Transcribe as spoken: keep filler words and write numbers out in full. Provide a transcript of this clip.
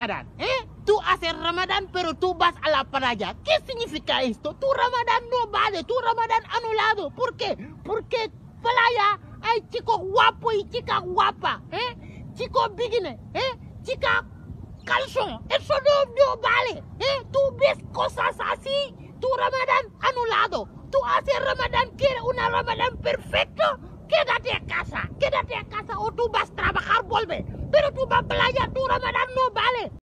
Ramadan, ¿eh? Tú haces Ramadán, pero tú vas a la playa. ¿Qué significa esto? Tu Ramadán no vale, tu Ramadán anulado. ¿Por qué? Porque playa hay chicos guapos y chicas guapas, ¿eh? Chicos bikini, ¿eh? Chicas calzón. Eso no, no vale, ¿eh? Tú ves cosas así, tu Ramadán anulado. Tú haces Ramadán, quieres una Ramadán perfecta.